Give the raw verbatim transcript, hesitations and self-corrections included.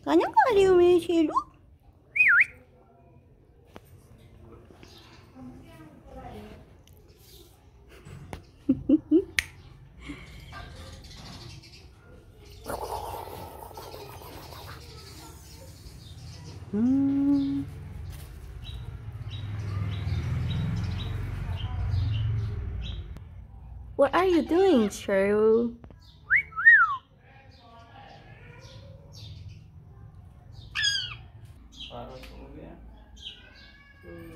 Kanya kali umi silu. Hmm. What are you doing, Cheryl? Para sa uwi.